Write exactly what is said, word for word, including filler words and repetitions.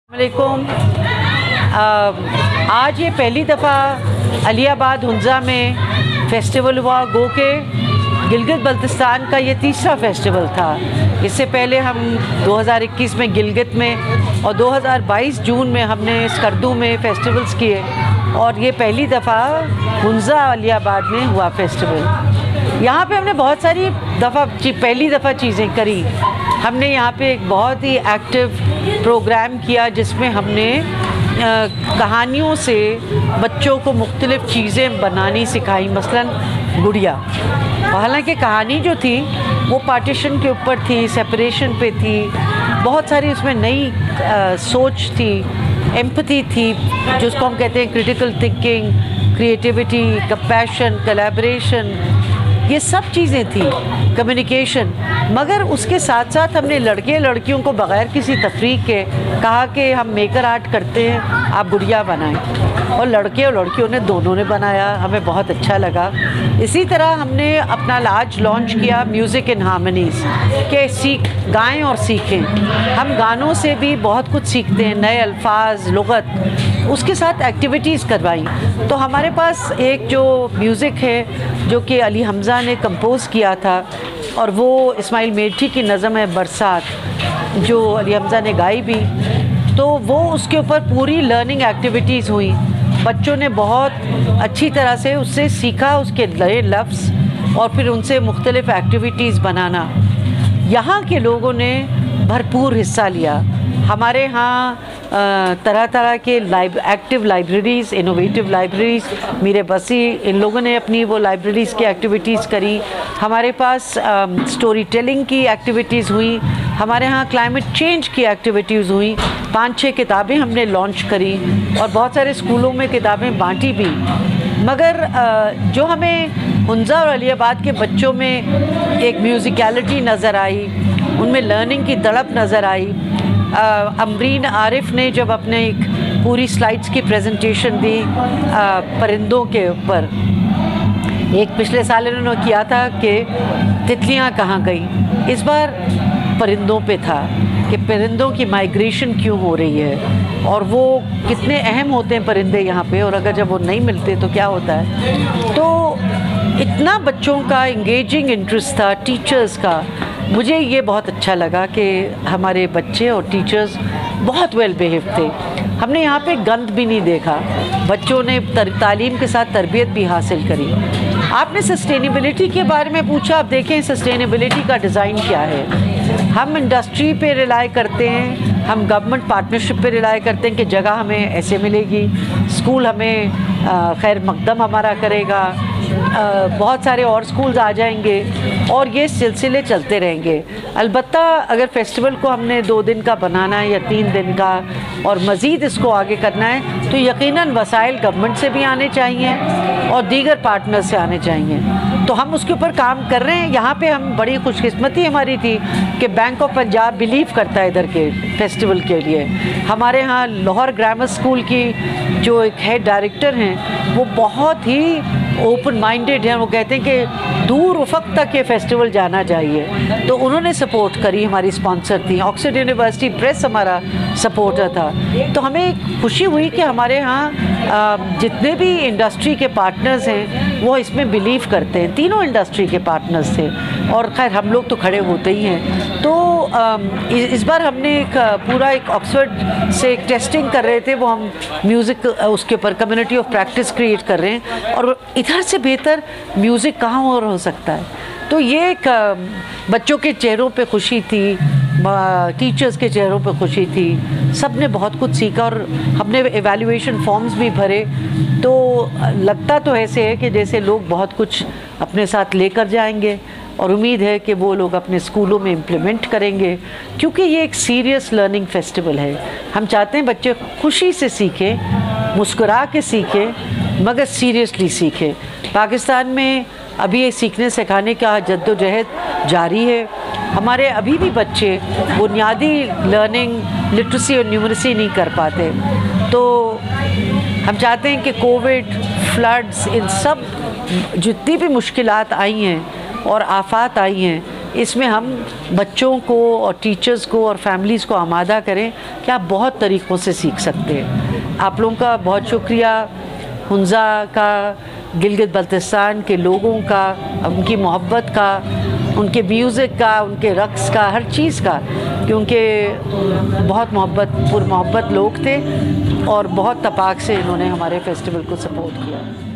वालेकुम। आज ये पहली दफ़ा अलियाबाद हुंजा में फेस्टिवल हुआ। गो के गिलगित बल्तिस्तान का ये तीसरा फेस्टिवल था। इससे पहले हम दो हज़ार इक्कीस में गिलगित में और दो हज़ार बाईस जून में हमने स्कर्दू में फेस्टिवल्स किए और ये पहली दफ़ा हुंजा अलियाबाद में हुआ फेस्टिवल। यहाँ पे हमने बहुत सारी दफ़ा पहली दफ़ा चीज़ें करी। हमने यहाँ पे एक बहुत ही एक्टिव प्रोग्राम किया जिसमें हमने आ, कहानियों से बच्चों को मुख्तलिफ़ चीज़ें बनानी सिखाई, मसलन गुड़िया। हालांकि कहानी जो थी वो पार्टीशन के ऊपर थी, सेपरेशन पे थी, बहुत सारी उसमें नई आ, सोच थी, एम्पैथी थी, जिसको हम कहते हैं critical thinking, creativity, compassion, collaboration, ये सब चीज़ें थी, कम्युनिकेशन। मगर उसके साथ साथ हमने लड़के लड़कियों को बग़ैर किसी तफरीक के कहा कि हम मेकर आर्ट करते हैं, आप गुड़िया बनाएं। और लड़के और लड़कियों ने दोनों ने बनाया, हमें बहुत अच्छा लगा। इसी तरह हमने अपना आज लॉन्च किया म्यूज़िक इन हार्मनीज़ के सीख गाएँ और सीखें। हम गानों से भी बहुत कुछ सीखते हैं, नए अल्फाज, लुग़त, उसके साथ एक्टिविटीज़ करवाई। तो हमारे पास एक जो म्यूज़िक है जो कि अली हमज़ा ने कंपोज़ किया था और वो इस्माइल मेठी की नज़म है बरसात, जो अली हमज़ा ने गाई भी, तो वो उसके ऊपर पूरी लर्निंग एक्टिविटीज़ हुई। बच्चों ने बहुत अच्छी तरह से उससे सीखा, उसके नए लफ्ज़ और फिर उनसे मुख्तलिफ़ एक्टिविटीज़ बनाना। यहाँ के लोगों ने भरपूर हिस्सा लिया। हमारे यहाँ तरह तरह के लाइब एक्टिव लाइब्रेरीज़, इनोवेटिव लाइब्रेरीज़, मीरे बसी, इन लोगों ने अपनी वो लाइब्रेरीज़ की एक्टिविटीज़ करी। हमारे पास स्टोरी टेलिंग की एक्टिविटीज़ हुई। हमारे यहाँ क्लाइमेट चेंज की एक्टिविटीज़ हुई। पाँच छः किताबें हमने लॉन्च करी और बहुत सारे स्कूलों में किताबें बांटी भी। मगर जो हमें हुंजा और अलियाबाद के बच्चों में एक म्यूज़िकलिटी नज़र आई, उनमें लर्निंग की तड़प नज़र आई। अमरीन आरिफ ने जब अपने एक पूरी स्लाइड्स की प्रेजेंटेशन दी आ, परिंदों के ऊपर, एक पिछले साल इन्होंने किया था कि तितलियां कहाँ गई, इस बार परिंदों पे था कि परिंदों की माइग्रेशन क्यों हो रही है और वो कितने अहम होते हैं परिंदे यहाँ पे, और अगर जब वो नहीं मिलते तो क्या होता है। तो इतना बच्चों का इंगेजिंग इंटरेस्ट था, टीचर्स का। मुझे ये बहुत अच्छा लगा कि हमारे बच्चे और टीचर्स बहुत वेल बिहेव थे। हमने यहाँ पे गंद भी नहीं देखा। बच्चों ने तालीम के साथ तरबियत भी हासिल करी। आपने सस्टेनेबिलिटी के बारे में पूछा। आप देखें सस्टेनेबिलिटी का डिज़ाइन क्या है। हम इंडस्ट्री पे रिलाई करते हैं, हम गवर्नमेंट पार्टनरशिप पे रिलाई करते हैं कि जगह हमें ऐसे मिलेगी, स्कूल हमें खैर मकदम हमारा करेगा, आ, बहुत सारे और स्कूल्स आ जाएंगे और ये सिलसिले चलते रहेंगे। अलबत्ता अगर फेस्टिवल को हमने दो दिन का बनाना है या तीन दिन का और मज़ीद इसको आगे करना है तो यकीनन वसाइल गवर्नमेंट से भी आने चाहिए और दीगर पार्टनर से आने चाहिए। तो हम उसके ऊपर काम कर रहे हैं। यहाँ पे हम बड़ी खुशकिस्मती हमारी थी कि बैंक ऑफ पंजाब बिलीव करता है इधर के फेस्टिवल के लिए। हमारे यहाँ लाहौर ग्रामर स्कूल की जो एक हेड डायरेक्टर हैं वो बहुत ही ओपन माइंडेड हैं। वो कहते हैं कि दूर उफ़क़ तक ये फेस्टिवल जाना चाहिए। तो उन्होंने सपोर्ट करी, हमारी स्पॉन्सर थी। ऑक्सफोर्ड यूनिवर्सिटी प्रेस हमारा सपोर्टर था। तो हमें खुशी हुई कि हमारे यहाँ जितने भी इंडस्ट्री के पार्टनर्स हैं वो इसमें बिलीव करते हैं। तीनों इंडस्ट्री के पार्टनर्स थे और खैर हम लोग तो खड़े होते ही हैं। तो इस बार हमने एक पूरा एक ऑक्सफोर्ड से एक टेस्टिंग कर रहे थे, वो हम म्यूज़िक उसके ऊपर कम्युनिटी ऑफ प्रैक्टिस क्रिएट कर रहे हैं और इधर से बेहतर म्यूज़िक कहाँ और हो सकता है। तो ये एक बच्चों के चेहरों पे खुशी थी, टीचर्स के चेहरों पे खुशी थी, सब ने बहुत कुछ सीखा और हमने एवैल्यूएशन फॉर्म्स भी भरे। तो लगता तो ऐसे है कि जैसे लोग बहुत कुछ अपने साथ लेकर जाएंगे और उम्मीद है कि वो लोग अपने स्कूलों में इम्प्लीमेंट करेंगे, क्योंकि ये एक सीरियस लर्निंग फेस्टिवल है। हम चाहते हैं बच्चे खुशी से सीखें, मुस्कुरा के सीखें, मगर सीरियसली सीखें। पाकिस्तान में अभी ये सीखने सिखाने का जद्दोजहद जारी है। हमारे अभी भी बच्चे बुनियादी लर्निंग, लिटरेसी और न्यूमरेसी नहीं कर पाते। तो हम चाहते हैं कि कोविड, फ्लड्स, इन सब जितनी भी मुश्किलात आई हैं और आफात आई हैं, इसमें हम बच्चों को और टीचर्स को और फैमिलीज़ को आमादा करें कि आप बहुत तरीक़ों से सीख सकते हैं। आप लोगों का बहुत शुक्रिया, हुंज़ा का, गिलगित बल्तिस्तान के लोगों का, उनकी मोहब्बत का, उनके म्यूज़िक का, उनके रक़्स का, हर चीज़ का, क्योंकि बहुत मोहब्बत पुर मोहब्बत लोग थे और बहुत तपाक से इन्होंने हमारे फेस्टिवल को सपोर्ट किया।